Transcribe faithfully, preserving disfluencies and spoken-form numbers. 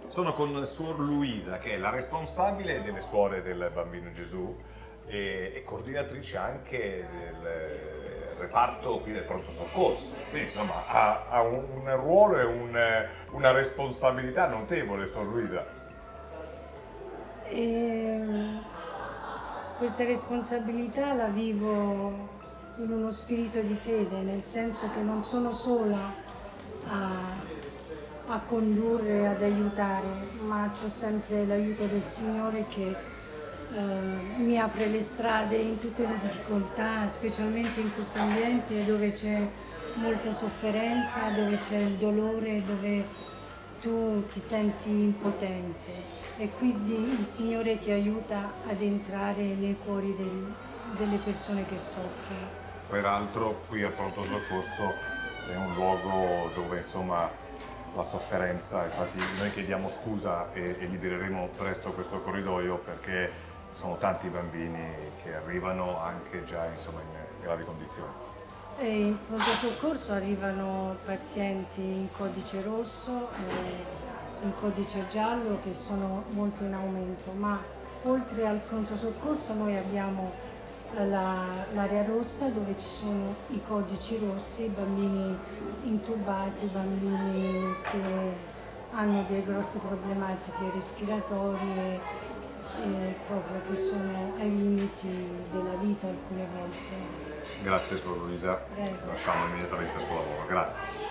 Sono con Suor Luisa, che è la responsabile delle suore del Bambino Gesù e, e coordinatrice anche del reparto qui del pronto soccorso. Quindi insomma ha, ha un, un ruolo e un, una responsabilità notevole, Suor Luisa. E questa responsabilità la vivo in uno spirito di fede, nel senso che non sono sola a a condurre, ad aiutare, ma c'ho sempre l'aiuto del Signore che eh, mi apre le strade in tutte le difficoltà, specialmente in questo ambiente dove c'è molta sofferenza, dove c'è il dolore, dove tu ti senti impotente e quindi il Signore ti aiuta ad entrare nei cuori del, delle persone che soffrono. Peraltro qui al pronto soccorso è un luogo dove insomma la sofferenza, infatti noi chiediamo scusa e, e libereremo presto questo corridoio perché sono tanti bambini che arrivano anche già insomma, in gravi condizioni. E in pronto soccorso arrivano pazienti in codice rosso e in codice giallo che sono molto in aumento, ma oltre al pronto soccorso noi abbiamo l'area rossa dove ci sono i codici rossi, bambini intubati, bambini che hanno delle grosse problematiche respiratorie e proprio che sono ai limiti della vita alcune volte. Grazie Suor Luisa, Prego. lasciamo immediatamente il suo lavoro, grazie.